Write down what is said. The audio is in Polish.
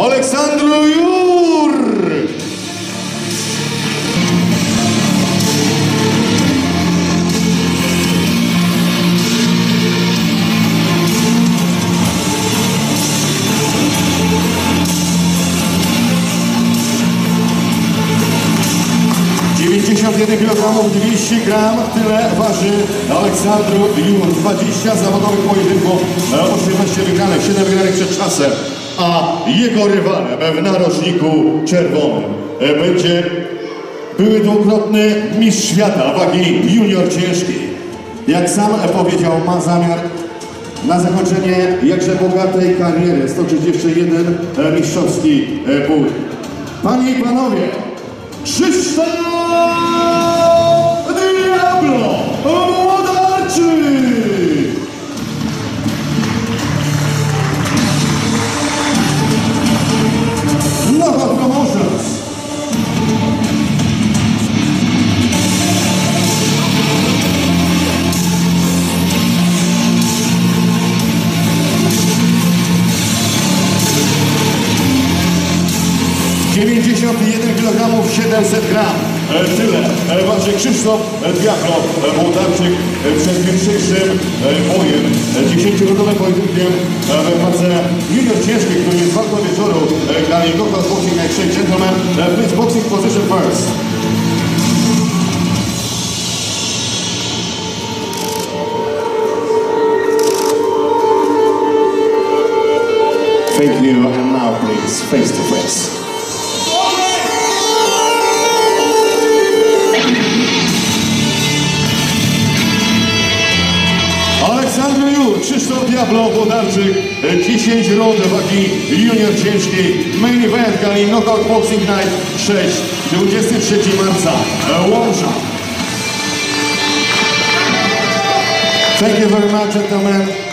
Aleksandru Jur! Kg, 200 gram, tyle waży Aleksandru Jur. 20 zawodowych pojedynków, 18 wygranych, 7 wygranych przed czasem. A jego rywalem w narożniku czerwonym będzie były dwukrotny mistrz świata wagi junior ciężkiej. Jak sam powiedział, ma zamiar na zakończenie jakże bogatej kariery stoczyć jeszcze jeden mistrzowski bój. Panie i panowie, Krzysztof Diablo Włodarczyk! Nowa Promotions! Kg 700 gram. Tyle waży Krzysztof Diablo Włodarczyk przed jutrzejszym bojem. 10-rundowym pojedynkiem w walce junior ciężkiej, który jest walką wieczoru dla jego boxing night. Gentlemen, please boxing position first. Thank you, and now please face to face. Aleksandru Jur, Krzysztof Diablo Włodarczyk, 10 rund wagi junior ciężkiej, main event gali Knockout Boxing Night 6, 23 marca, Łomża. Thank you very much, gentlemen.